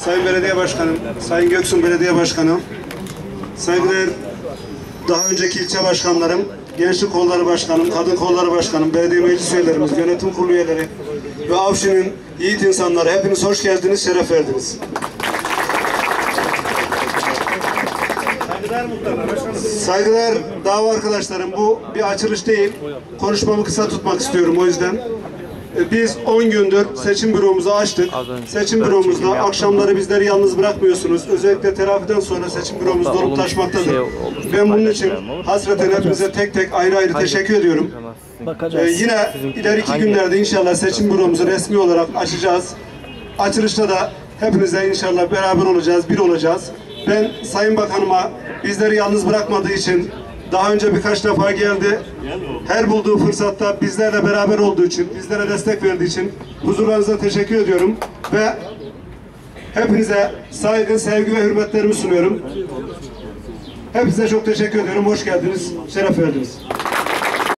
Sayın Belediye Başkanım, Sayın Göksun Belediye Başkanım, saygıdeğer daha önceki ilçe başkanlarım, Gençlik Kolları Başkanım, Kadın Kolları Başkanım, belediye meclis üyelerimiz, yönetim kurulu üyeleri ve Avşin'in yiğit insanları, hepiniz hoş geldiniz, şeref verdiniz. Saygıdeğer dava arkadaşlarım, bu bir açılış değil, konuşmamı kısa tutmak istiyorum o yüzden. Biz 10 gündür seçim büromuzu açtık. Seçim büromuzda akşamları bizleri yalnız bırakmıyorsunuz. Özellikle terafiden sonra seçim büromuz dolup taşmaktadır. Ben bunun için hasreten hepinize tek tek ayrı ayrı teşekkür ediyorum. Yine ileriki günlerde inşallah seçim büromuzu resmi olarak açacağız. Açılışta da hepinizle inşallah beraber olacağız, bir olacağız. Ben Sayın Bakanıma bizleri yalnız bırakmadığı için, daha önce birkaç defa geldi. Her bulduğu fırsatta bizlerle beraber olduğu için, bizlere destek verdiği için huzurlarınıza teşekkür ediyorum ve hepinize saygı, sevgi ve hürmetlerimi sunuyorum. Hepinize çok teşekkür ediyorum. Hoş geldiniz, şeref verdiniz.